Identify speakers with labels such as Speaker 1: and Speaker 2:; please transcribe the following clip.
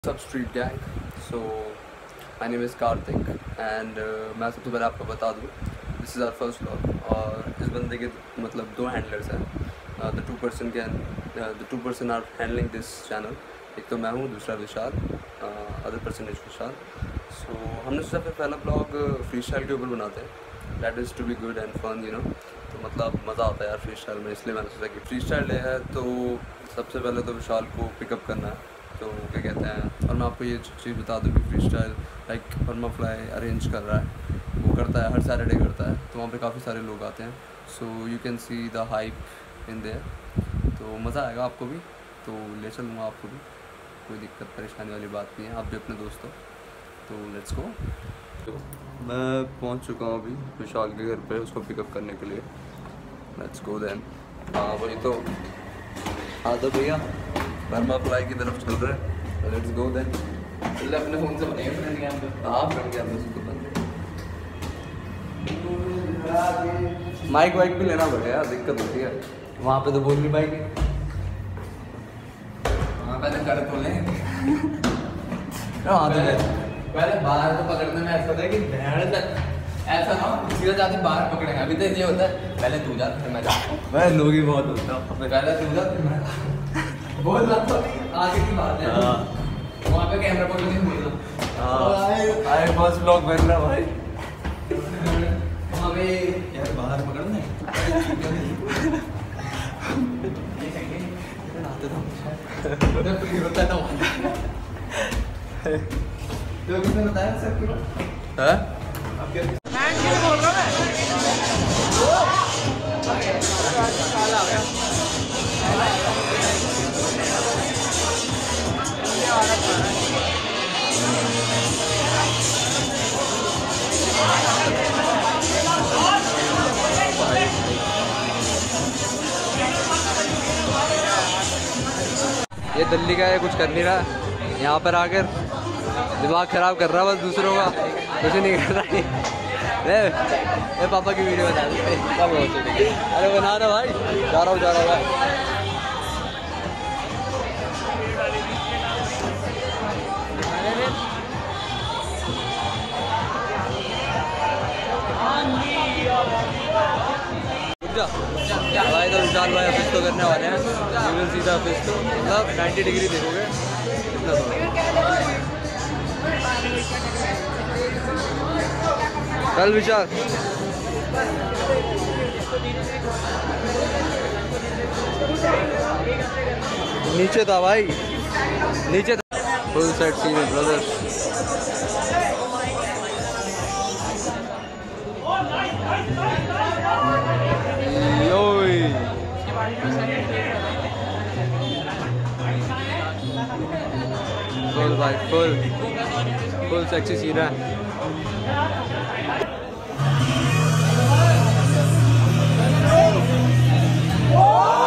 Speaker 1: सब street gang. So my name is Kartik and मैं सबसे पहले आपको बता दूँ this is our first vlog. और इस बंदे के मतलब दो हैंडलर्स हैं। The two person are handling this channel. एक तो मैं हूँ, दूसरा Vishal, other person is Vishal. So हमने सोचा फिर पहला ब्लॉग फ्री स्टाइल के ऊपर बनाते हैं। That is to be good and fun you know. तो मतलब मज़ा आता है यार फ्री स्टाइल में, इसलिए मैंने सोचा कि फ्री स्टाइल है तो सबसे पहले तो विशाल को पिकअप करना है। तो क्या कहते हैं, और मैं आपको ये चीज़ बता दूँ कि फ्री स्टाइल लाइक फर्मा फ्लाई अरेंज कर रहा है, वो करता है हर सैटरडे करता है। तो वहाँ पे काफ़ी सारे लोग आते हैं। So you can see the hype in there. तो मज़ा आएगा आपको भी, तो ले चलूँगा आपको भी, कोई दिक्कत परेशानी वाली बात नहीं है। आप भी अपने दोस्त हो, तो लेट्स गो। तो मैं पहुँच चुका हूँ अभी विशाल के घर पे उसको पिकअप करने के लिए। Let's go then. हाँ वही तो, हाँ तो भैया फर्मा फ्लाई की तरफ चल रहे हैं। Let's go then. चल अपने फ़ोन से बनाइए फ्रेंड कैमरा। हाँ फ्रेंड कैमरा से तो बन। माइक वाइक भी लेना पड़ेगा, दिक्कत होती है वहाँ पे, तो बोल नहीं पाएंगे
Speaker 2: वहाँ पहले कर तो लें।
Speaker 1: हाँ तो
Speaker 2: पहले बाहर तो पकड़ने में ऐसा था कि भेड़ तक ऐसा ना सीधा जाते बाहर पकड़ेंगे। अभी तो ये होता है पहले तू जा फिर मैं जाता।
Speaker 1: मैं लोग ही बहुत होता हूँ।
Speaker 2: पहले तू जा फिर मैं बोल रहा था आगे की बात है। वहाँ पे कैमरा पकड़ के बोलना।
Speaker 1: आए फर्स्ट ब्लॉग बन रहा भाई।
Speaker 2: वहाँ पे यार बाहर पकड़ना होता था वहाँ। तो किसने बताया सर पूरा?
Speaker 1: है
Speaker 2: अब क्या
Speaker 1: ये दिल्ली का है, कुछ कर नहीं रहा। यहाँ पर आकर दिमाग ख़राब कर रहा है बस दूसरों का, कुछ नहीं कर रहा है। ये पापा की वीडियो बना दी कब हो चुकी। अरे बना रहा भाई, जा रहा हूँ भाई। भाई तो विशाल भाई ऑफिस तो करने वाले हैं। You will see the office तो मतलब 90 डिग्री देखोगे इतना तो। कल विशाल नीचे था भाई, नीचे था। फुल सेट सीन है ब्रदर। फुल भाई फुल सेक्सी सीन है।
Speaker 3: Oh!